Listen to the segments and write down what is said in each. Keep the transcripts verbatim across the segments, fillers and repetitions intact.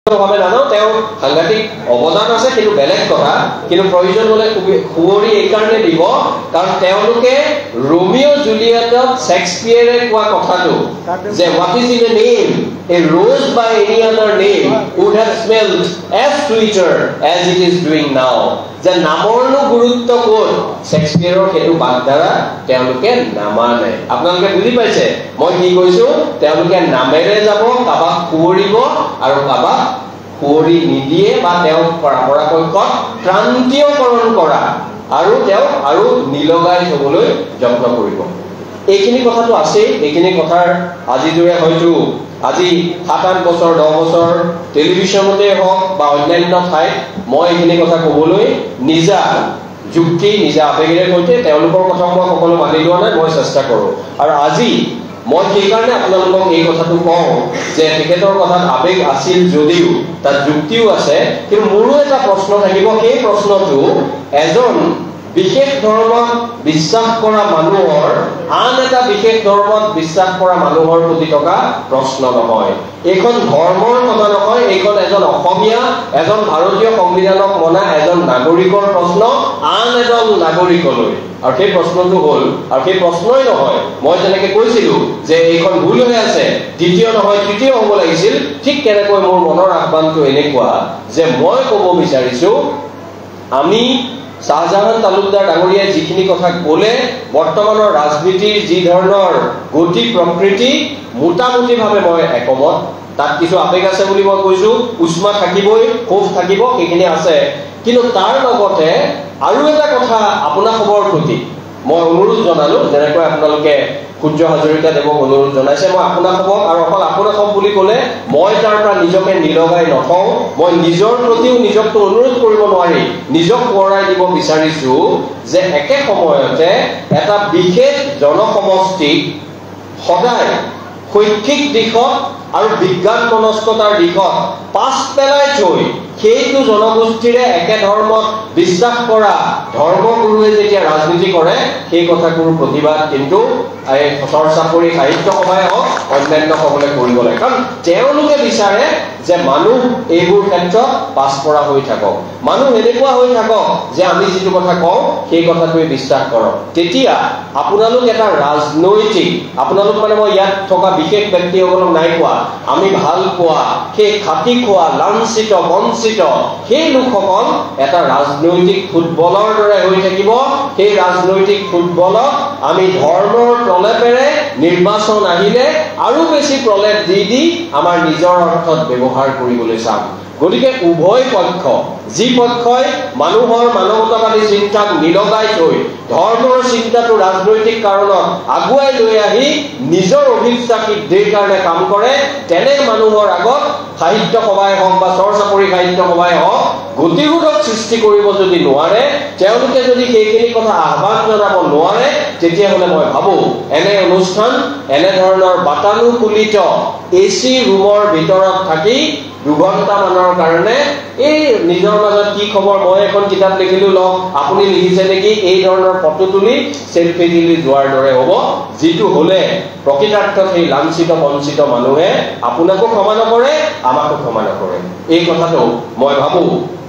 ভাবে জানো তেওঁ সাংঘাতিক অৱদান আছে কিন্তু বেলেগ কথা কিন্তু প্ৰয়োজন হলে খুবৰি এই কাৰণে দিব কাৰণ তেওঁলোকে ৰোমিও জুলিয়েটত শেক্সপিয়াৰে কোৱা কথাটো যে what is in a name a rose by any other name would have smelled as sweeter as it is doing now যে নামৰনো গুৰুত্ব কোন শেক্সপিয়াৰৰ হেতু বাগদাৰা তেওঁলোকে নামানে আপোনালোকে বুজি পাইছে মই কি কৈছো তেওঁলোকে নামেৰে যাব কাবাক খুবৰিব আৰু কাবাক খুবৰি নিদিয়ে বা তেওঁ পৰাপক্ষত ক্ৰান্তীয়কৰণ কৰা আৰু তেওঁ আৰু নিলগাই থবলৈ যত্ন কৰিব এইখিনি কথাটো আছে এইখিনি কথাৰ আজি জুৰে হয়তো আজি সাত আঠ বছৰ দহ বছৰ টেলিভিছনতে হওক বা অন্যান্য ঠাইত মই এইখিনি কথা ক'বলৈ নিজা যুক্তি নিজা আবেগেৰে সৈতে তেওঁলোকৰ কথা মই সকলো মানি লোৱা নাই মই চেষ্টা কৰোঁ আৰু আজি মই সেই কাৰণে আপোনালোকক এই কথাটো কওঁ যে তেখেতৰ কথাত আবেগ আছিল যদিও তাত যুক্তিও আছে কিন্তু মোৰো এটা প্ৰশ্ন থাকিব সেই প্ৰশ্নটো এজন বিশেষ ধৰ্মত বিশ্বাস কৰা মানুহৰ আন এটা বিশেষ ধৰ্মত বিশ্বাস কৰা মানুহৰ প্ৰতি থকা প্ৰশ্ন নহয় এইখন ধৰ্মৰ কথা নহয় এইখন এজন অসমীয়া এজন ভাৰতীয় সংবিধানক মনা এজন নাগৰিকৰ প্ৰশ্ন আন এজন নাগৰিকলৈ আৰু সেই প্ৰশ্নটো হ'ল আৰু সেই প্ৰশ্নই নহয় মই যেনেকৈ কৈছিলোঁ যে এইখন ভুল হৈ আছে দ্বিতীয় নহয় তৃতীয় হ'ব লাগিছিল ঠিক কেনেকৈ মোৰ মনৰ আহ্বানটো এনেকুৱা যে মই ক'ব বিচাৰিছোঁ আমি শাহজাহান তালুকদাৰ ডাঙৰীয়াই যিখিনি কথা ক'লে বৰ্তমানৰ ৰাজনীতিৰ যি ধৰণৰ গতি প্ৰকৃতি মোটামুটিভাৱে মই একমত তাত কিছু আবেগ আছে বুলি মই কৈছোঁ উষ্মা থাকিবই ক্ষোভ থাকিব সেইখিনি আছে কিন্তু তাৰ লগতে আৰু এটা কথা আপোনাসৱৰ প্ৰতি মই অনুৰোধ জনালোঁ যেনেকৈ আপোনালোকে সূৰ্য হাজৰিকা দেৱক অনুৰোধ জনাইছে মই আপোনাসৱক আৰু অকল আপোনাসৱ বুলি ক'লে মই তাৰ পৰা নিজকে নিলগাই নথওঁ মই নিজৰ প্ৰতিও নিজকটো অনুৰোধ কৰিব নোৱাৰি নিজক সোঁৱৰাই দিব বিচাৰিছোঁ যে একে সময়তে এটা বিশেষ জনসমষ্টিক সদায় শৈক্ষিক দিশত আৰু বিজ্ঞান মনস্কতাৰ দিশত পাছ পেলাই থৈ সেইটো জনগোষ্ঠীৰে একে ধৰ্মত বিশ্বাস কৰা ধৰ্মগুৰুৱে যেতিয়া ৰাজনীতি কৰে সেই কথাটোৰ প্ৰতিবাদ কিন্তু এই চৰ্চা কৰি সাহিত্য সভাই হওক অন্যান্য সকলে কৰিব লাগে কাৰণ তেওঁলোকে বিচাৰে যে মানুহ এইবোৰ ক্ষেত্ৰত পাছ পৰা হৈ থাকক মানুহ এনেকুৱা হৈ থাকক যে আমি যিটো কথা কওঁ সেই কথাটোৱে বিশ্বাস কৰক তেতিয়া আপোনালোক এটা ৰাজনৈতিক আপোনালোক মানে মই ইয়াত থকা বিশেষ ব্যক্তিসকলক নাই কোৱা আমি ভাল পোৱা সেই খাটি খোৱা লাঞ্ছিত বঞ্চিত সেই লোকসকল এটা ৰাজনৈতিক ফুটবলৰ দৰে হৈ থাকিব সেই ৰাজনৈতিক ফুটবলক আমি ধৰ্মৰ প্ৰলেপেৰে নিৰ্বাচন আহিলে আৰু বেছি প্ৰলেপ দি দি আমাৰ নিজৰ অৰ্থত ব্যৱহাৰ কৰিবলৈ চাম গতিকে উভয় পক্ষ যি পক্ষই মানুহৰ মানৱতাবাদী চিন্তাক নিলগাই থৈ ধৰ্মৰ চিন্তাটো ৰাজনৈতিক কাৰণত আগুৱাই লৈ আহি নিজৰ অভিপ্সা সিদ্ধিৰ কাৰণে কাম কৰে তেনে মানুহৰ আগত সাহিত্য সভাই হওক বা চৰচাপৰি সাহিত্য সভাই হওক গতিৰোধক সৃষ্টি কৰিব যদি নোৱাৰে তেওঁলোকে যদি সেইখিনি কথা আহ্বান জনাব নোৱাৰে তেতিয়াহ'লে মই ভাবোঁ এনে অনুষ্ঠান এনেধৰণৰ বাতানুকূলিত এ চি ৰুমৰ ভিতৰত থাকি দুঘণ্টা মানৰ কাৰণে এই নিজৰ মাজত কি খবৰ মই এখন কিতাপ লিখিলোঁ লওক আপুনি লিখিছে নেকি এই ধৰণৰ ফটো তুলি চেলফি তুলি যোৱাৰ দৰে হ'ব যিটো হ'লে প্ৰকৃতাৰ্থত সেই লাঞ্ছিত বঞ্চিত মানুহে আপোনাকো ক্ষমা নকৰে আমাকো ক্ষমা নকৰে এই কথাটো মই ভাবোঁ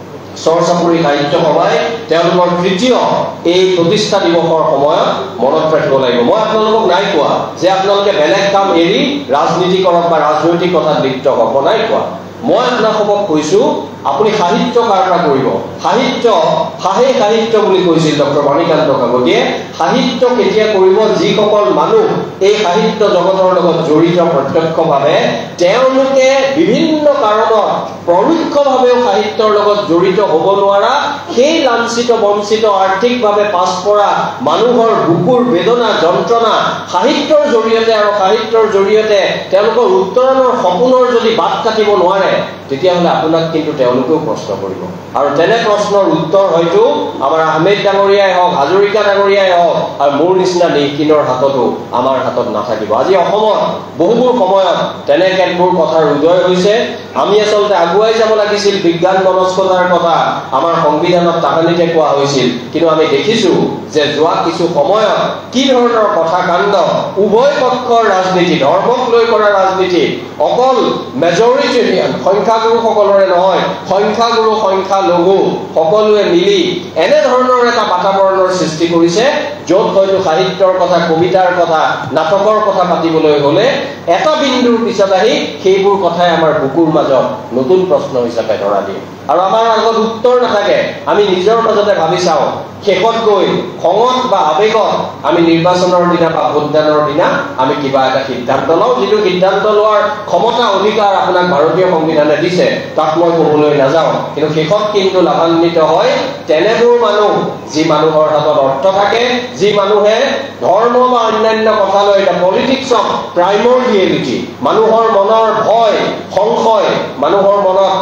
চৰচাপৰি সাহিত্য সভাই তেওঁলোকৰ তৃতীয় এই প্ৰতিষ্ঠা দিৱসৰ সময়ত মনত ৰাখিব লাগিব মই আপোনালোকক নাই কোৱা যে আপোনালোকে বেলেগ কাম এৰি ৰাজনীতি কৰক বা ৰাজনৈতিক কথাত লিপ্ত হ'ব নাই কোৱা মই আপোনালোকক কৈছোঁ আপুনি সাহিত্য কাৰ পৰা কৰিব সাহিত্য সাহে সাহিত্য বুলি কৈছিল ডক্টৰ বাণীকান্ত কাকতিয়ে সাহিত্য কেতিয়া কৰিব যিসকল মানুহ এই সাহিত্য জগতৰ লগত জড়িত প্ৰত্যক্ষভাৱে তেওঁলোকে বিভিন্ন কাৰণত পৰোক্ষভাৱেও সাহিত্যৰ লগত জড়িত হ'ব নোৱাৰা সেই লাঞ্ছিত বঞ্চিত আৰ্থিকভাৱে পাছ পৰা মানুহৰ বুকুৰ বেদনা যন্ত্ৰণা সাহিত্যৰ জৰিয়তে আৰু সাহিত্যৰ জৰিয়তে তেওঁলোকৰ উত্তৰণৰ সপোনৰ যদি বাট কাটিব নোৱাৰে তেতিয়াহ'লে আপোনাক কিন্তু তেওঁলোকেও প্ৰশ্ন কৰিব আৰু তেনে প্ৰশ্নৰ উত্তৰ হয়তো আমাৰ আহমেদ ডাঙৰীয়াই হওক হাজৰিকা ডাঙৰীয়াই হওক আৰু মোৰ নিচিনা নেকিনৰ হাততো আমাৰ হাতত নাথাকিব আজি অসমত বহুবোৰ সময়ত তেনে কেতবোৰ কথাৰ উদয় হৈছে আমি আচলতে আগুৱাই যাব লাগিছিল বিজ্ঞান মনস্কতাৰ কথা আমাৰ সংবিধানত তাহানিতে কোৱা হৈছিল কিন্তু আমি দেখিছো যে যোৱা কিছু সময়ত কি ধৰণৰ কথা কাণ্ড উভয় পক্ষৰ ৰাজনীতি ধৰ্মক লৈ কৰা ৰাজনীতি অকল মেজৰিটেৰিয়ান সংখ্যাগুৰু সকলৰে নহয় সংখ্যাগুৰু সংখ্যা লঘু সকলোৱে মিলি এনে ধৰণৰ এটা বাতাবৰণৰ সৃষ্টি কৰিছে য'ত হয়তো সাহিত্যৰ কথা কবিতাৰ কথা নাটকৰ কথা পাতিবলৈ হলে এটা বিন্দুৰ পিছত আহি সেইবোৰ কথাই আমাৰ বুকুৰ মাজত নতুন প্ৰশ্ন হিচাপে ধৰা দিয়ে আৰু আমাৰ আগত উত্তৰ নাথাকে আমি নিজৰ মাজতে ভাবি চাওঁ শেষত গৈ খঙত বা আবেগত আমি নিৰ্বাচনৰ দিনা বা ভোটদানৰ দিনা আমি কিবা এটা সিদ্ধান্ত লওঁ যিটো সিদ্ধান্ত লোৱাৰ ক্ষমতা অধিকাৰ আপোনাক ভাৰতীয় সংবিধানে দিছে তাক মই ক'বলৈ নাযাওঁ কিন্তু শেষত কিন্তু লাভান্বিত হয় তেনেবোৰ মানুহ যি মানুহৰ হাতত অৰ্থ থাকে যি মানুহে ধৰ্ম বা অন্যান্য কথা লৈ এটা পলিটিক্স অফ প্ৰাইমৰিয়েলিটি মানুহৰ মনৰ ভয় সংশয় মানুহৰ মনত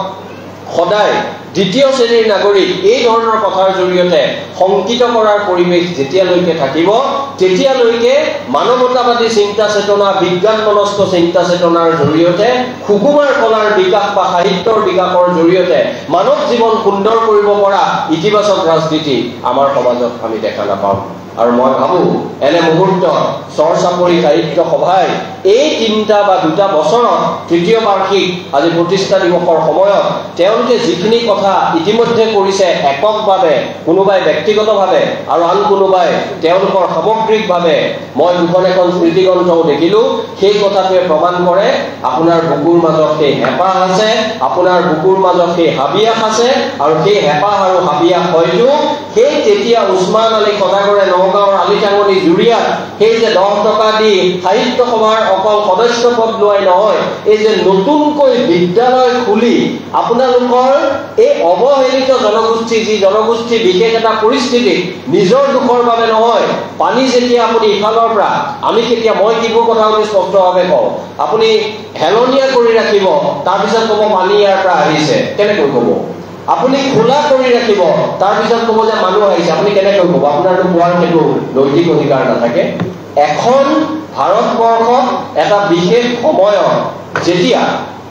সদায় দ্বিতীয় শ্ৰেণীৰ নাগৰিক এই ধৰণৰ কথাৰ জৰিয়তে সংকিত কৰাৰ পৰিৱেশ যেতিয়ালৈকে থাকিব তেতিয়ালৈকে মানৱতাবাদী চিন্তা চেতনা বিজ্ঞান মনস্ক চিন্তা চেতনাৰ জৰিয়তে সুকুমাৰ কলাৰ বিকাশ বা সাহিত্যৰ বিকাশৰ জৰিয়তে মানৱ জীৱন সুন্দৰ কৰিব পৰা ইতিবাচক ৰাজনীতি আমাৰ সমাজত আমি দেখা নাপাওঁ আৰু মই ভাবো এনে মুহূৰ্ত চৰচাপৰি সাহিত্য সভাই এই তিনিটা বা দুটা বছৰত তৃতীয় বাৰ্ষিক আজি প্ৰতিষ্ঠা দিৱসৰ সময়ত তেওঁলোকে যিখিনি কথা ইতিমধ্যে কৰিছে এককভাৱে কোনোবাই ব্যক্তিগতভাৱে আৰু আন কোনোবাই তেওঁলোকৰ সামগ্ৰিকভাৱে মই দুখন এখন স্মৃতিগ্ৰন্থও দেখিলো সেই কথাটোৱে প্ৰমাণ কৰে আপোনাৰ বুকুৰ মাজত সেই হেঁপাহ আছে আপোনাৰ বুকুৰ মাজত সেই হাবিয়াস আছে আৰু সেই হেঁপাহ আৰু হাবিয়াস হয়তো সেই তেতিয়া উছমান আলী সদাগৰে নগাঁৱৰ আলিটাঙনি জুৰিয়াত সেই যে দহ টকা দি সাহিত্য সভাৰ অকল সদস্য পদ লোৱাই নহয় এই যে নতুনকৈ বিদ্যালয় খুলি আপোনালোকৰ এই অৱহেলিত জনগোষ্ঠী যি জনগোষ্ঠী বিশেষ এটা পৰিস্থিতি নিজৰ দুখৰ বাবে নহয় পানী যেতিয়া আপুনি ইফালৰ পৰা আমি কেতিয়া মই কিবোৰ কথা আপুনি স্পষ্টভাৱে কওঁ আপুনি হেলনীয়া কৰি ৰাখিব তাৰপিছত ক'ব পানী ইয়াৰ পৰা আহিছে কেনেকৈ ক'ব আপুনি খোলা কৰি ৰাখিব তাৰপিছত ক'ব যে মানুহ আহিছে আপুনি কেনেকৈ ক'ব আপোনাৰতো কোৱাৰ সেইটো নৈতিক অধিকাৰ নাথাকে এখন ভাৰতবৰ্ষত এটা বিশেষ সময়ত যেতিয়া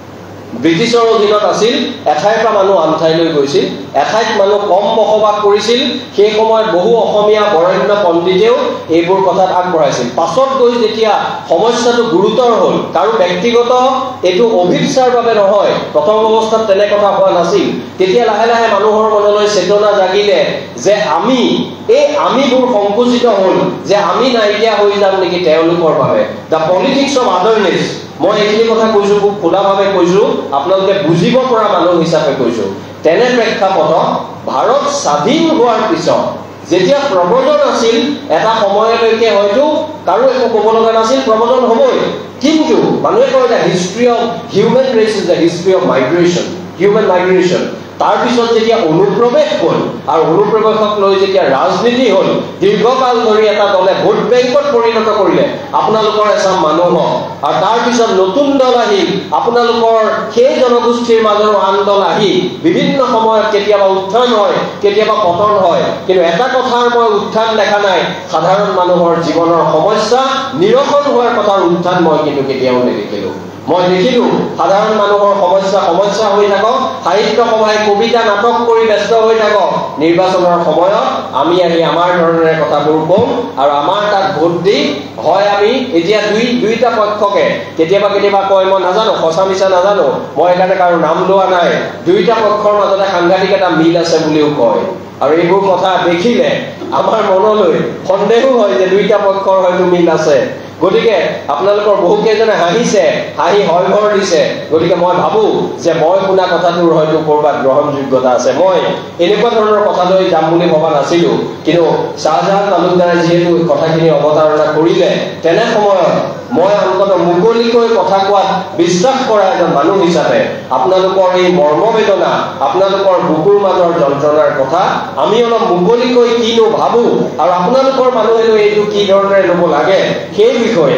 ব্ৰিটিছৰ অধীনত আছিল এঠাইৰ পৰা মানুহ আন ঠাইলৈ গৈছিল এঠাইত মানুহ কম বসবাস কৰিছিল সেই সময়ত বহু অসমীয়া বৰেণ্য পণ্ডিতেও এইবোৰ কথাত আগবঢ়াইছিল পাছত গৈ যেতিয়া সমস্যাটো গুৰুতৰ হ'ল কাৰো ব্যক্তিগত এইটো অভিপ্সাৰ বাবে নহয় প্ৰথম অৱস্থাত তেনে কথা হোৱা নাছিল তেতিয়া লাহে লাহে মানুহৰ মনলৈ চেতনা জাগিলে যে আমি এই আমিবোৰ সংকুচিত হ'ল যে আমি নাইকিয়া হৈ যাম নেকি তেওঁলোকৰ বাবে দ্য পলিটিক্স অফ আদাৰনেছ মই এইখিনি কথা কৈছো খুব খোলাভাৱে কৈছো আপোনালোকে বুজিব পৰা মানুহ হিচাপে কৈছো তেনে প্ৰেক্ষাপটত ভাৰত স্বাধীন হোৱাৰ পিছত যেতিয়া প্ৰবজন আছিল এটা সময়লৈকে হয়তো কাৰো একো ক'ব লগা নাছিল প্ৰবজন হ'বই কিন্তু মানুহে কয় যে history of human race is the history of migration human migration তাৰ পিছত যেতিয়া অনুপ্ৰৱেশ হ'ল আৰু অনুপ্ৰৱেশক লৈ যেতিয়া ৰাজনীতি হ'ল দীৰ্ঘকাল ধৰি এটা দলে ভোট বেংকত পৰিণত কৰিলে আপোনালোকৰ এচাম মানুহক আৰু তাৰ পিছত নতুন দল আহিল আপোনালোকৰ সেই জনগোষ্ঠীৰ মাজৰ আন দল আহি বিভিন্ন সময়ত কেতিয়াবা উত্থান হয় কেতিয়াবা পতন হয় কিন্তু এটা কথাৰ মই উত্থান দেখা নাই সাধাৰণ মানুহৰ জীৱনৰ সমস্যা নিৰসন হোৱাৰ কথাৰ উত্থান মই কিন্তু কেতিয়াও নেদেখিলোঁ মই দেখিলো সাধাৰণ মানুহৰ সমস্যা সমস্যা হৈ থাকক সাহিত্য সভাই কবিতা নাটক কৰি ব্যস্ত হৈ থাকক নিৰ্বাচনৰ সময়ত আমি আহি আমাৰ ধৰণেৰে কথাবোৰ কওঁ আৰু আমাৰ তাত ভোট দি হয় আমি এতিয়া দুই দুইটা পক্ষকে কেতিয়াবা কেতিয়াবা কয় মই নাজানো সঁচা মিছা নাজানো মই এখানে কাৰো নাম লোৱা নাই দুইটা পক্ষৰ মাজতে সাংঘাতিক এটা মিল আছে বুলিও কয় আৰু এইবোৰ কথা দেখিলে আমাৰ মনলৈ সন্দেহ হয় যে দুইটা পক্ষৰ হয়তো মিল আছে গতিকে আপোনালোকৰ বহু কেইজনে হাঁহিছে হাঁহি হয় ঘৰ দিছে গতিকে মই ভাবো যে মই শুনা কথাটোৰ হয়তো কৰবাত গ্ৰহণযোগ্যতা আছে মই এনেকুৱা ধৰণৰ কথালৈ যাম বুলি ভবা নাছিলো কিন্তু শাহজাহান তালুকদাৰে যিহেতু কথাখিনি অৱতাৰণা কৰিলে তেনে সময়ত মই অন্তত মুকলিকৈ কথা কোৱাত বিশ্বাস কৰা এজন মানুহ হিচাপে আপোনালোকৰ এই মৰ্মবেদনা আপোনালোকৰ বুকুৰ মাজৰ যন্ত্ৰণাৰ কথা আমি অলপ মুকলিকৈ কিনো ভাবো আৰু আপোনালোকৰ মানুহেনো এইটো কি ধৰণেৰে ল'ব লাগে সেই বিষয়ে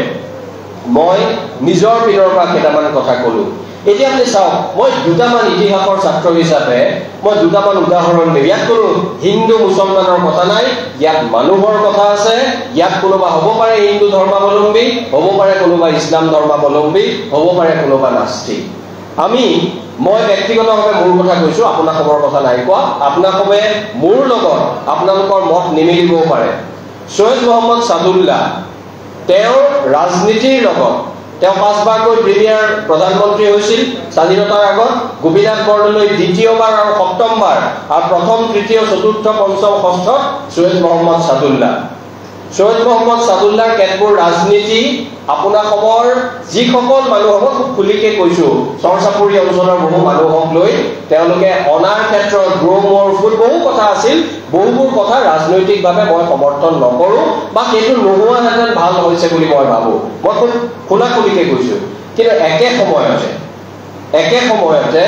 মই নিজৰ পিনৰ পৰা কেইটামান কথা ক'লো এতিয়া আপুনি চাওক মই দুটামান ইতিহাসৰ ছাত্ৰ হিচাপে মই দুটামান উদাহৰণ দিওঁ ইয়াত কোনো হিন্দু মুছলমানৰ কথা নাই ইয়াত মানুহৰ কথা আছে ইয়াত কোনোবা হ'ব পাৰে হিন্দু ধৰ্মাৱলম্বী হ'ব পাৰে কোনোবা ইছলাম ধৰ্মাৱলম্বী হ'ব পাৰে কোনোবা নাস্তিক আমি মই ব্যক্তিগতভাৱে মোৰ কথা কৈছো, আপোনাৰ খবৰ কথা নাই কোৱা। আপোনালোকে মোৰ লগত আপোনালোকৰ মত নিমিলিবও পাৰে। সৈয়দ মহম্মদ সাদুল্লাহ তেওঁৰ ৰাজনীতিৰ লগত তেওঁ পাঁচবাৰকৈ প্ৰিমিয়াৰ প্ৰধানমন্ত্ৰী হৈছিল স্বাধীনতাৰ আগত। গোপীনাথ বৰদলৈ দ্বিতীয়বাৰ আৰু সপ্তমবাৰ, আৰু প্ৰথম তৃতীয় চতুৰ্থ পঞ্চম ষষ্ঠ সৈয়দ মহম্মদ সাদুল্লাহ। সৈয়দ মহম্মদ সাদুল্লাহৰ কেতবোৰ ৰাজনীতি আপোনাৰ খবৰ যিসকল মানুহক খুব খুলিকে কৈছো, চৰচাপুৰী অঞ্চলৰ বহু মানুহক লৈ তেওঁলোকে অনাৰ ক্ষেত্ৰত গ্ৰ' মোৰ ফুড বহু কথা আছিল। বহুবোৰ কথা ৰাজনৈতিকভাৱে মই সমৰ্থন নকৰো বা সেইটো নোহোৱাহেঁতেন ভাল হৈছে বুলি মই ভাবো। মই খুব খোলা খুলিকে কৈছো। কিন্তু একে সময়তে একে সময়তে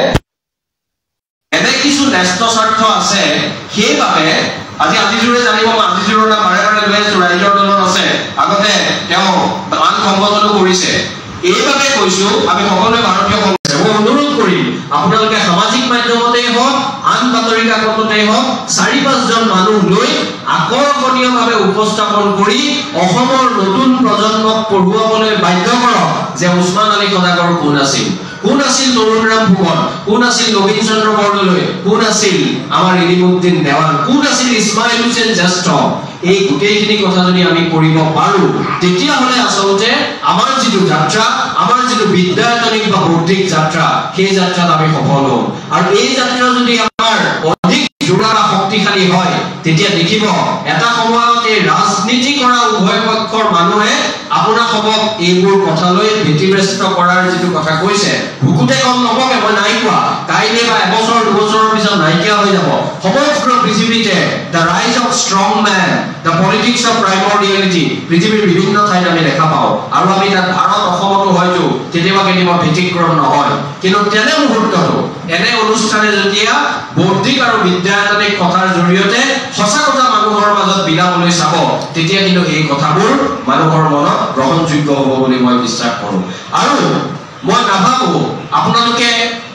এনে কিছু ন্যস্ত স্বাৰ্থ আছে। সেইবাবে আজি আজিজোৰে জানিব, মই আজিজোৰৰ নাম বাৰে বাৰে লৈ আছো, ৰাইজৰ দলত আছে, আগতে তেওঁ আন সংগঠনো কৰিছে। এইবাবে কৈছো আমি সকলোৱে ভাৰতীয় কংগ্ৰেছ, মই অনুৰোধ কৰিম আপোনালোকে সামাজিক মাধ্যমতেই হওক আন বাতৰি কাকততেই হওক চাৰি পাঁচজন মানুহ লৈ আকৰ্ষণীয়ভাৱে উপস্থাপন কৰি অসমৰ নতুন প্ৰজন্মক পঢ়ুৱাবলৈ বাধ্য কৰক যে উছমান আলী সদাগৰ কোন আছিল, কোন আছিল তৰুণৰাম ফুকন, কোন আছিল নবীন চন্দ্ৰ বৰদলৈ, কোন আছিল আমাৰ ইলিমুদ্দিন দেৱান, কোন আছিল ইছমাইল হুছেইন জ্যেষ্ঠ। এই গোটেইখিনি কথা যদি আমি কৰিব পাৰো তেতিয়াহ'লে আচলতে আমাৰ যিটো যাত্ৰা, আমাৰ যিটো বিদ্যায়তনিক বা বৌদ্ধিক যাত্ৰা, সেই যাত্ৰাত আমি সফল হম। আৰু এই যাত্ৰা যদি আমাৰ অধিক জোৰা শক্তিশালী হয় তেতিয়া দেখিব এটা সময়ত এই ৰাজনীতি কৰা উভয় পক্ষৰ মানুহে আপোনাৰ সবক এইবোৰ কথালৈ ব্যতিব্যস্ত কৰাৰ যিটো কথা কৈছে, ভুকুতে কম নবকে, মই নাই কোৱা, কাইলে বা এবছৰ দুবছৰৰ পিছত নাইকিয়া হৈ যাব। সমগ্ৰ পৃথিৱীতে the rise of strong men, the politics of primordiality পৃথিৱীৰ বিভিন্ন ঠাইত আমি দেখা পাওঁ। আৰু আমি তাত ভাৰত অসমতো হয়তো কেতিয়াবা কেতিয়াবা ব্যতিক্ৰম নহয়। কিন্তু তেনে মুহূৰ্ততো এনে অনুষ্ঠানে যেতিয়া বৌদ্ধিক আৰু বিদ্যায়তনিক কথাৰ জৰিয়তে সঁচা কথা মানুহৰ মাজত বিলাবলৈ চাব, তেতিয়া কিন্তু এই কথাবোৰ মানুহৰ মনত গ্ৰহণযোগ্য হ'ব বুলি মই বিশ্বাস কৰোঁ। আৰু মই নাভাবো আপোনালোকে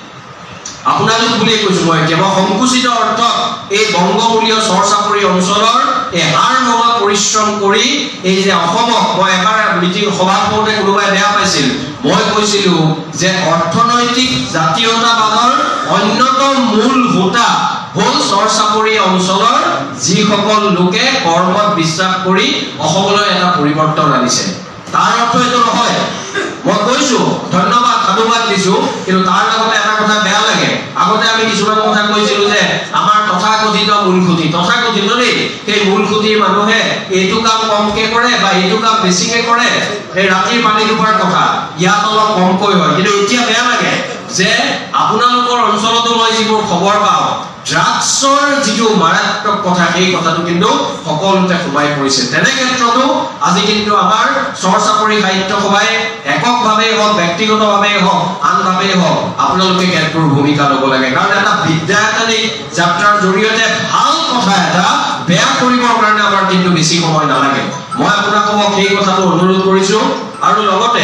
আপোনালোক বুলিয়ে কৈছো, মই এতিয়া মই সংকুচিত অৰ্থত এই বংগমূলীয় চৰচাপুৰী অঞ্চলৰ এই হাৰ নমা পৰিশ্ৰম কৰি এই যে অসমক, মই এবাৰ মিটিং সভা কৰোঁতে কোনোবাই বেয়া পাইছিল, মই কৈছিলো যে অৰ্থনৈতিক জাতীয়তাবাদৰ অন্যতম মূল হোতা হল চৰচাপুৰী অঞ্চলৰ যিসকল লোকে কৰ্মত বিশ্বাস কৰি অসমলৈ এটা পৰিৱৰ্তন আনিছে। তাৰ অৰ্থ এইটো নহয়, মই কৈছো ধন্যবাদ সাধুবাদ দিছো, কিন্তু তাৰ লগতে এটা কথা বেয়া লাগে। আগতে আমি কিছুমান কথা কৈছিলো যে আমাৰ তথাকথিত মূলসুঁতি, তথাকথিত দেই, সেই মূলসুঁতিৰ মানুহে এইটো কাম কমকে কৰে বা এইটো কাম বেছিকে কৰে, সেই ৰাতিৰ পানী দুপাৰ কথা ইয়াত অলপ কমকৈ হয়। কিন্তু এতিয়া বেয়া লাগে যে আপোনালোকৰ অঞ্চলতো মই যিবোৰ খবৰ পাওঁ, ড্ৰাগছৰ যিটো মাৰাত্মক কথা, সেই কথাটো কিন্তু সকলোতে সোমাই পৰিছে। তেনে ক্ষেত্ৰতো আজি কিন্তু আমাৰ চৰচাপুৰী সাহিত্য সভাই এককভাৱেই হওক ব্যক্তিগতভাৱেই হওক আনভাৱেই হওক আপোনালোকে কেতবোৰ ভূমিকা ল'ব লাগে। কাৰণ এটা বিদ্যায়তনিক যাত্ৰাৰ জৰিয়তে ভাল কথা এটা বেয়া কৰিবৰ কাৰণে আমাৰ কিন্তু বেছি সময় নালাগে। মই আপোনালোকক সেই কথাটো অনুৰোধ কৰিছো। আৰু লগতে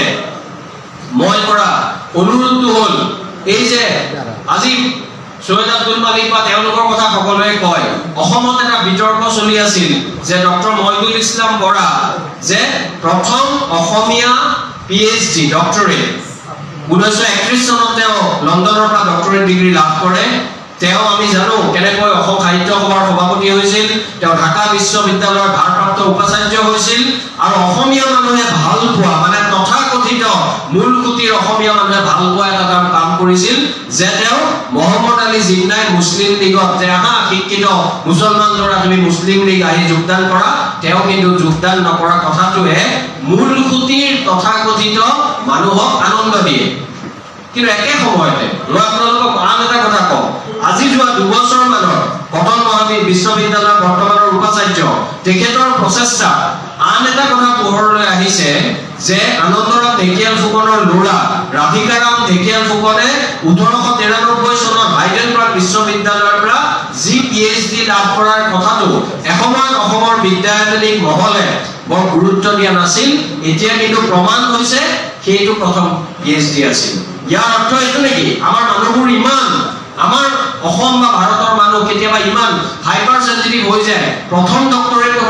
মই কৰা অনুৰোধটো হ'ল এই যে আজি সৈয়দ আব্দুল মালিক বা তেওঁলোকৰ কথা সকলোৱে কয়, অসমত এটা বিতৰ্ক চলি আছিল যে ডক্টৰ মহিদুল ইছলাম বৰা যে প্ৰথম Asamiya P H D doctorate ঊনৈছশ একত্ৰিশ চনত তেওঁ লণ্ডনৰ পৰা ডক্টৰেট ডিগ্ৰী লাভ কৰে। তেওঁ আমি জানো কেনেকৈ অসম সাহিত্য সভাৰ সভাপতি হৈছিল, তেওঁ ঢাকা বিশ্ববিদ্যালয়ৰ ভাৰপ্ৰাপ্ত উপাচাৰ্য হৈছিল। আৰু অসমীয়া মানুহে ভাল পোৱা মানে তথাকথিত মূলসুঁতিৰ অসমীয়া মানুহে ভাল পোৱা এটা কাম কাম কৰিছিল যে তেওঁ মহম্মদ আলী জিন্নাই মুছলিম লীগত যে আহা শিক্ষিত মুছলমান ল'ৰা তুমি মুছলিম লীগ আহি যোগদান কৰা, তেওঁ কিন্তু যোগদান নকৰা কথাটোৱে মূলসুঁতিৰ তথাকথিত মানুহক আনন্দ দিয়ে। কিন্তু একে সময়তে মই আপোনালোকক আন এটা কথা কওঁ, আজি যোৱা দুবছৰ মানৰ কটন মহাবিদ্যালয় বিশ্ববিদ্যালয়ৰ বৰ্তমানৰ উপাচাৰ্য তেখেতৰ প্ৰচেষ্টা আন এটা কথা পোহৰলৈ আহিছে যে আনন্দৰাম ঢেকিয়াল ফুকনৰ ল'ৰা ৰাধিকাৰাম ঢেকিয়াল ফুকনে ওঠৰশ তিৰানব্বৈ চনত হাইডেলবাৰ্গ বিশ্ববিদ্যালয়ৰ পৰা যি পি এইচ ডি লাভ কৰাৰ কথাটো এসময়ত অসমৰ বিদ্যায়তনিক মহলে বৰ গুৰুত্ব দিয়া নাছিল। এতিয়া কিন্তু প্ৰমাণ হৈছে সেইটো প্ৰথম পি এইচ ডি আছিল। ইয়াৰ অৰ্থ এইটো নেকি আমাৰ মানুহবোৰ ইমান, আমাৰ অসম বা ভাৰতৰ মানুহ কেতিয়াবা ইমান হাইপাৰ চেন্সিটিভ হৈ যায়, প্ৰথম ডক্টৰেট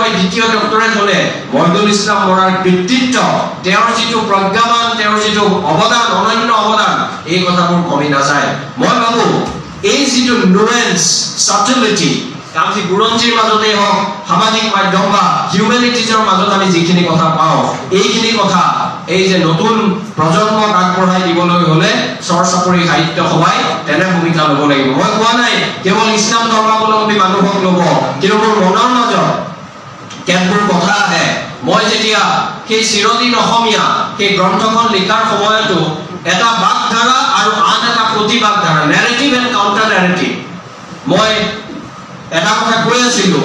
হৈ দ্বিতীয় ডক্টৰেট হলে মহিদুল ইছলাম বৰাৰ কৃতিত্ব, তেওঁৰ যিটো প্ৰজ্ঞামান, তেওঁৰ যিটো অৱদান, অনন্য অৱদান, এই কথাবোৰ কমি নাযায়। মই ভাবো এই যিটো নুৱেন্স, সাবটেলিটি, আমি বুৰঞ্জীৰ মাজতে হওক, সামাজিক মাধ্যম বা হিউমেনিটিজৰ মাজত আমি যিখিনি কথা পাওঁ, এইখিনি কথা এই যে নতুন প্ৰজন্মক আগবঢ়াই দিবলৈ হলে চৰচাপৰি সাহিত্য সভাই তেনে ভূমিকা ল'ব লাগিব। মই কোৱা নাই কেৱল ইছলাম ধৰ্মাৱলম্বী মানুহক ল'ব, কিন্তু মোৰ মনৰ মাজত কেতবোৰ কথা আহে। মই যেতিয়া সেই চিৰদিন অসমীয়া সেই গ্ৰন্থখন লিখাৰ সময়তো এটা বাগধাৰা আৰু আন এটা প্ৰতিবাগধাৰা, নেৰেটিভ এণ্ড কাউণ্টাৰ নেৰেটিভ, মই এটা কথা কৈ আছিলো।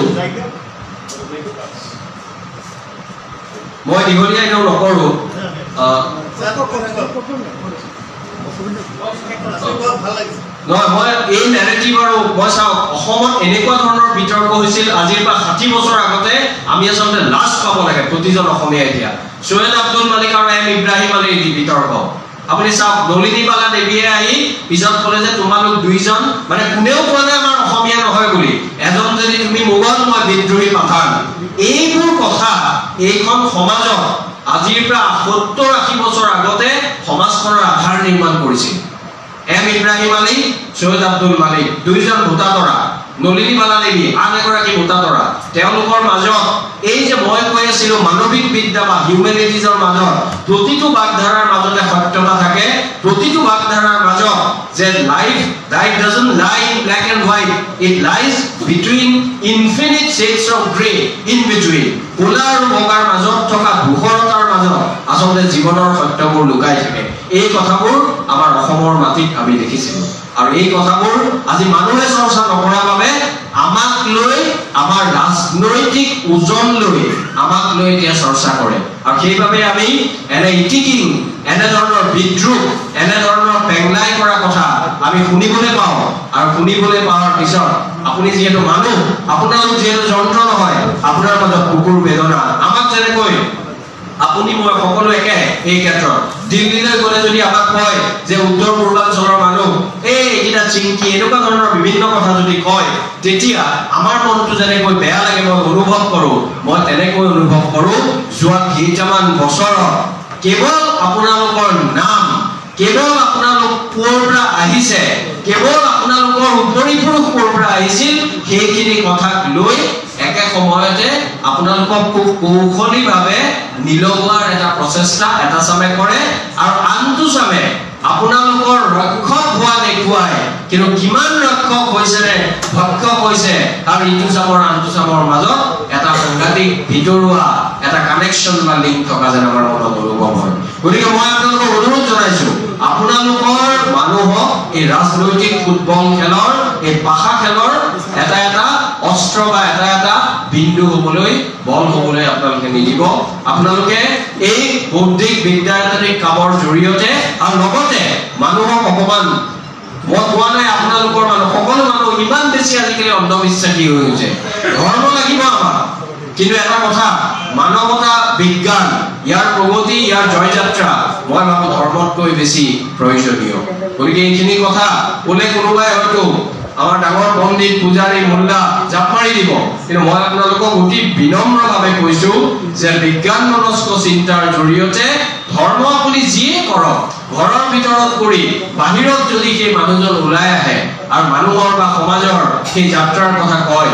মই দীঘলীয়া এনেও নকৰো, নহয় মই এই নেৰেটিভ আৰু মই চাওক অসমত এনেকুৱা ধৰণৰ বিতৰ্ক হৈছিল আজিৰ পৰা ষাঠি বছৰ আগতে আমি আচলতে লাজ পাব লাগে প্ৰতিজন অসমীয়া। এতিয়া সোহেল আব্দুল মালিক আৰু এম ইব্ৰাহিম আলীৰ বিতৰ্ক আপুনি চাওক, নলিনীবালা দেৱীয়ে আহি পিছত ক'লে যে তোমালোক দুইজন, মানে কোনেও কোৱা নাই আমাৰ অসমীয়া নহয় বুলি, এজন যদি তুমি মোগল মই বিদ্ৰোহী পাঠান। এইবোৰ কথা এইখন সমাজত আজিৰ পৰা সত্তৰ আশী বছৰ আগতে সমাজখনৰ আধাৰ নিৰ্মাণ কৰিছিল। এম ইব্ৰাহিম আলী, সৈয়দ আব্দুল মালিক, দুইজন ভোটাতৰা, নলিনীবালা দেৱী আন এগৰাকী ভোটাতৰা, তেওঁলোকৰ মাজত এই যে মই কৈ আছিলো মানৱিক বিদ্যা বা হিউমেনিটিজৰ মাজত প্ৰতিটো বাগধাৰাৰ মাজতে সত্যতা থাকে, প্ৰতিটো বাগধাৰাৰ মাজত যে life life doesn't lie in black and white, it lies between infinite shades of grey, in between ক'লা আৰু বগাৰ মাজত থকা ধূসৰতাৰ মাজত আচলতে জীৱনৰ সত্যবোৰ লুকাই থাকে। এই কথাবোৰ আমাৰ অসমৰ মাটিত আমি দেখিছিলো, আৰু এই কথাবোৰ আজি মানুহে চৰ্চা নকৰাৰ বাবে আমাক লৈ, আমাৰ ৰাজনৈতিক ওজন লৈ আমাক লৈ এতিয়া চৰ্চা কৰে। আৰু সেইবাবে আমি এনে ইটিকিং, এনে ধৰণৰ বিদ্ৰোহ, এনে ধৰণৰ পেংলাই কৰা কথা আমি শুনিবলৈ পাওঁ। আৰু শুনিবলৈ পোৱাৰ পিছত আপুনি যিহেতু মানুহ, আপোনালোক যিহেতু যন্ত্ৰ নহয়, আপোনাৰ মাজত কুকুৰ বেদনা, আমাক যেনেকৈ আপুনি মই সকলো একে। এই ক্ষেত্ৰত দিল্লীলৈ গ'লে যদি আমাক কয় যে উত্তৰ পূৰ্বাঞ্চলৰ মানুহ এই এইকেইটা চিংকি, এনেকুৱা ধৰণৰ বিভিন্ন কথা যদি কয়, তেতিয়া আমাৰ মনটো যেনেকৈ বেয়া লাগে মই অনুভৱ কৰোঁ, মই তেনেকৈ অনুভৱ কৰোঁ যোৱা কেইটামান বছৰত কেৱল আপোনালোকৰ নাম, কেৱল আপোনালোক ক'ৰ পৰা আহিছে, কেৱল আপোনালোকৰ উপৰিপুৰুষ ক'ৰ পৰা আহিছিল, সেইখিনি কথাক লৈ একে সময়তে আপোনালোকক খুব কৌশলীভাৱে নিলগোৱাৰ এটা প্ৰচেষ্টা এটা চামে কৰে, আৰু আনটো চামে আপোনালোকৰ ৰক্ষক হোৱা দেখুৱাই, কিন্তু কিমান ৰক্ষক হৈছে নে ভক্ষক হৈছে, আৰু ইটো চামৰ আনটো চামৰ মাজত এটা সাংঘাতিক ভিতৰুৱা এটা কানেকশ্যন বা লিংক থকা যেন আমাৰ মনত অনুভৱ হয়। গতিকে মই আপোনালোকক অনুৰোধ জনাইছো, আপোনালোকৰ মানুহক এই ৰাজনৈতিক ফুটবল খেলৰ, এই পাশা খেলৰ এটা এটা অস্ত্ৰ বা এটা এটা বিন্দু হ'বলৈ, বল হ'বলৈ আপোনালোকে নিদিব। আপোনালোকে এই বৌদ্ধিক বিদ্যায়তনিক কামৰ জৰিয়তে আৰু লগতে মানুহক অকমান, মই কোৱা নাই আপোনালোকৰ মানুহ, সকলো মানুহ ইমান বেছি আজিকালি অন্ধবিশ্বাসী হৈ গৈছে। ধৰ্ম লাগিব আমাক, কিন্তু এটা কথা, মানৱতা, বিজ্ঞান, ইয়াৰ প্ৰগতি, ইয়াৰ জয়যাত্ৰা মই ভাবো ধৰ্মতকৈ বেছি প্ৰয়োজনীয়। গতিকে এইখিনি কথা ক'লে কোনোবাই হয়তো আমাৰ ডাঙৰ পণ্ডিত, পূজাৰী, মোল্লা জাপ মাৰি দিব, কিন্তু মই আপোনালোকক অতি বিনম্ৰভাৱে কৈছো যে বিজ্ঞান মনস্ক চিন্তাৰ জৰিয়তে ধৰ্ম আপুনি যিয়ে কৰক, ঘৰৰ ভিতৰত কৰি বাহিৰত যদি সেই মানুহজন ওলাই আহে আৰু মানুহৰ বা সমাজৰ সেই যাত্ৰাৰ কথা কয়,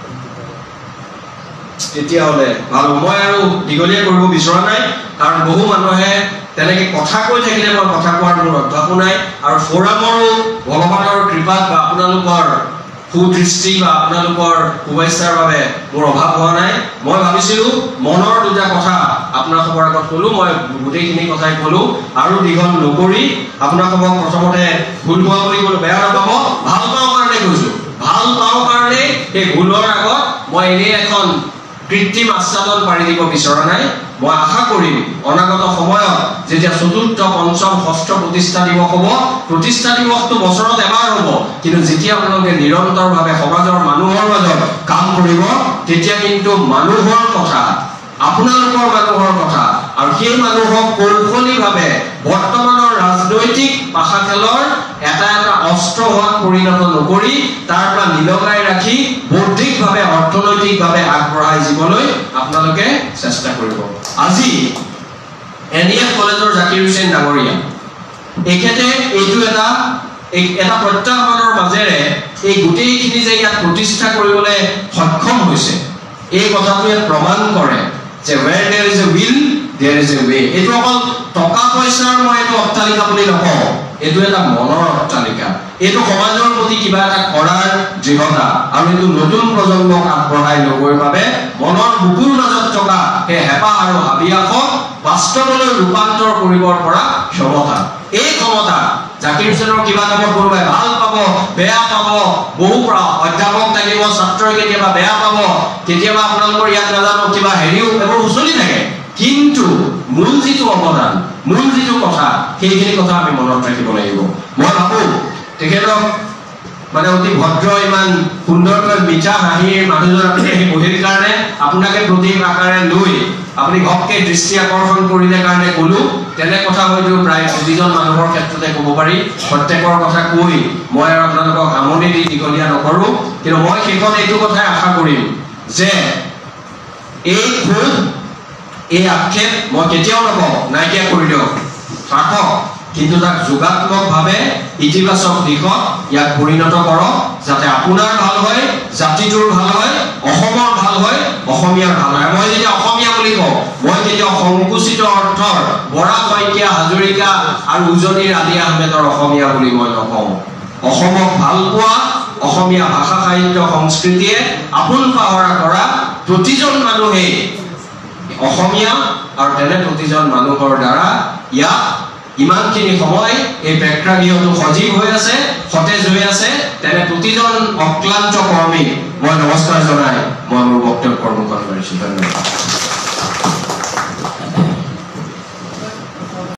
তেতিয়াহ'লে ভাল। মই আৰু দীঘলীয়া কৰিব বিচৰা নাই, কাৰণ বহু মানুহে তেনেকে কথা কৈ থাকিলে মই কথা কোৱাৰ মোৰ অভ্যাসো নাই, আৰু ফোৰামৰো ভগৱানৰ কৃপাত বা আপোনালোকৰ সুদৃষ্টি বা আপোনালোকৰ শুভেচ্ছাৰ বাবে মোৰ অভাৱ হোৱা নাই। মই ভাবিছিলো মনৰ দুটা কথা আপোনালোকৰ আগত ক'লো, মই গোটেইখিনি কথাই ক'লো, আৰু দীঘল নকৰি আপোনালোকক প্ৰথমতে ভুল হোৱা বুলি ক'লো, বেয়া নাপাব, ভাল পাওঁ কাৰণে কৈছো, ভাল পাওঁ কাৰণে সেই ভুলৰ আগত মই এনেই এখন কৃত্ৰিম আচ্ছাদন পাৰি দিব বিচৰা নাই। মই আশা কৰিম অনাগত সময়ত যেতিয়া চতুৰ্থ, পঞ্চম, ষষ্ঠ প্ৰতিষ্ঠা দিৱস হ'ব, প্ৰতিষ্ঠা দিৱসটো বছৰত এবাৰ হ'ব, কিন্তু যেতিয়া আপোনালোকে নিৰন্তৰভাৱে সমাজৰ মানুহৰ মাজত কাম কৰিব, তেতিয়া কিন্তু মানুহৰ কথা, আপোনালোকৰ মানুহৰ কথা, আৰু সেই মানুহক কৌশলীভাৱে বৰ্তমানৰ ৰাজনৈতিক পাশা খেলৰ এটা এটা অস্ত্ৰ হোৱাত পৰিণত নকৰি তাৰ পৰা নিলগাই ৰাখি বৌদ্ধিকভাৱে, অৰ্থনৈতিক অৰ্থনৈতিকভাৱে আগবঢ়াই যাবলৈ আপোনালোকে চেষ্টা কৰিব আজি এনইএফ কলেজৰ জাকিৰ হুছেইন ডাঙৰীয়া এখেতে এইটো এটা এটা প্ৰত্যাহ্বানৰ মাজেৰে এই গোটেইখিনি যে ইয়াত প্ৰতিষ্ঠা কৰিবলৈ সক্ষম হৈছে এই কথাটোৱে প্ৰমাণ কৰে যে where there is a will there is a way এইটো অকল টকা পইচাৰ মই এইটো অট্টালিকা বুলি নকওঁ এইটো এটা মনৰ অট্টালিকা এইটো সমাজৰ প্ৰতি কিবা এটা কৰাৰ দৃঢ়তা আৰু এইটো নতুন প্ৰজন্মক আগবঢ়াই ল'বৰ বাবে মনৰ বুকুৰ মাজত থকা সেই হেঁপাহ আৰু হাবিয়াসক বাস্তৱলৈ ৰূপান্তৰ কৰিবৰ পৰা ক্ষমতা এই ক্ষমতা জাকিৰ হুছেইনৰ কিবা কামত কোনোবাই ভাল পাব বেয়া পাব বহু অধ্যাপক থাকিব ছাত্ৰই কেতিয়াবা বেয়া পাব কেতিয়াবা আপোনালোকৰ ইয়াত নাজানো কিবা হেৰিও এইবোৰ উচলি থাকে কিন্তু মূল যিটো অৱদান মূল যিটো কথা সেইখিনি কথা আমি মনত ৰাখিব লাগিব মই ভাবো তেখেতক মানে অতি ভদ্ৰ ইমান সুন্দৰকৈ মিঠা হাঁহিৰ মানুহজন আপুনি আহি বহিৰ কাৰণে আপোনাকে প্ৰতীক আকাৰে লৈ আপুনি ঘপকে দৃষ্টি আকৰ্ষণ কৰিলে কাৰণে ক'লো তেনে কথা হয়তো প্ৰায় প্ৰতিজন মানুহৰ ক্ষেত্ৰতে ক'ব পাৰি প্ৰত্যেকৰ কথা কৈ মই আৰু আপোনালোকক আমনি দি দীঘলীয়া নকৰোঁ কিন্তু মই শেষত এইটো কথাই আশা কৰিম যে এই ক্ষোভ এই আক্ষেপ মই কেতিয়াও নকওঁ নাইকিয়া কৰি দিয়ক থাকক কিন্তু তাক যোগাত্মকভাৱে ইতিবাচক দিশত ইয়াক পৰিণত কৰক যাতে আপোনাৰ ভাল হয় জাতিটোৰ ভাল হয় অসমৰ ভাল হয় অসমীয়াৰ ভাল হয় মই যেতিয়া অসমীয়া বুলি কওঁ মই কেতিয়াও সংকুচিত অৰ্থৰ বৰা শইকীয়া হাজৰিকা আৰু উজনিৰ আলি আহমেদৰ অসমীয়া বুলি মই নকওঁ অসমক ভাল পোৱা অসমীয়া ভাষা সাহিত্য সংস্কৃতিয়ে আপোন পাহৰা কৰা প্ৰতিজন মানুহেই অসমীয়া আৰু তেনে প্ৰতিজন মানুহৰ দ্বাৰা ইয়াত ইমানখিনি সময় এই প্ৰেক্ষাগৃহটো সজীৱ হৈ আছে সতেজ হৈ আছে তেনে প্ৰতিজন অক্লান্ত কৰ্মী মই নমস্কাৰ জনাই মই মোৰ বক্তব্য মুখত কৰিছোঁ ধন্যবাদ